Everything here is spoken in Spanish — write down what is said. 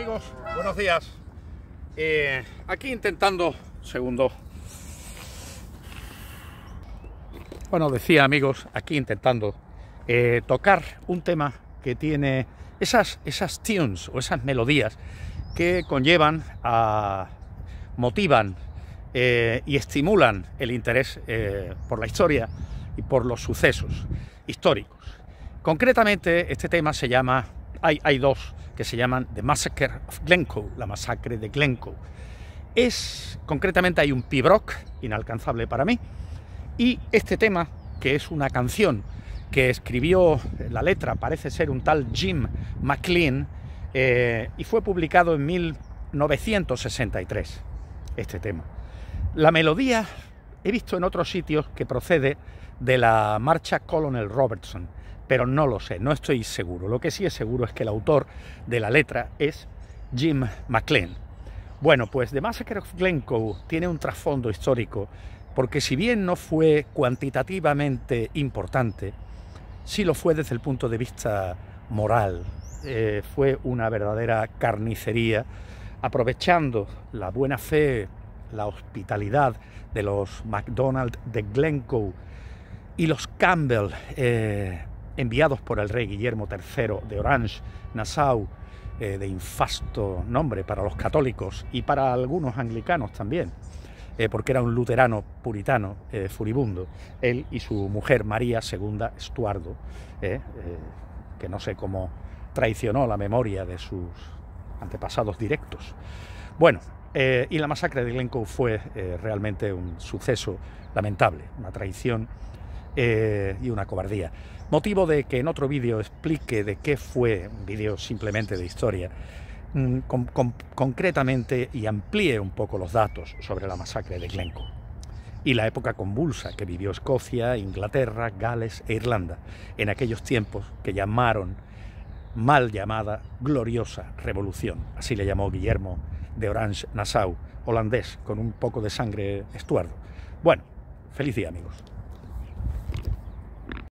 amigos? Buenos días. Aquí intentando, decía amigos, aquí intentando tocar un tema que tiene esas tunes o esas melodías que conllevan motivan y estimulan el interés por la historia y por los sucesos históricos. Concretamente, este tema se llama, hay dos que se llaman The Massacre of Glencoe, la masacre de Glencoe. Concretamente hay un pibroch, inalcanzable para mí, y este tema, que es una canción que escribió, la letra parece ser un tal Jim McLean, y fue publicado en 1963, este tema. La melodía he visto en otros sitios que procede de la marcha Colonel Robertson, pero no lo sé, no estoy seguro. Lo que sí es seguro es que el autor de la letra es Jim McLean. Bueno, pues The Massacre of Glencoe tiene un trasfondo histórico, porque si bien no fue cuantitativamente importante, sí lo fue desde el punto de vista moral. Fue una verdadera carnicería, aprovechando la buena fe, la hospitalidad de los MacDonald de Glencoe y los Campbell, enviados por el rey Guillermo III de Orange-Nassau, de infasto nombre para los católicos y para algunos anglicanos también, porque era un luterano puritano furibundo, él y su mujer María II Estuardo, que no sé cómo traicionó la memoria de sus antepasados directos. Bueno, y la masacre de Glencoe fue realmente un suceso lamentable, una traición y una cobardía. Motivo de que en otro vídeo explique de qué fue, un vídeo simplemente de historia, concretamente, y amplíe un poco los datos sobre la masacre de Glencoe y la época convulsa que vivió Escocia, Inglaterra, Gales e Irlanda en aquellos tiempos que llamaron, mal llamada, gloriosa revolución. Así le llamó Guillermo de Orange-Nassau, holandés con un poco de sangre Estuardo. Bueno, feliz día, amigos.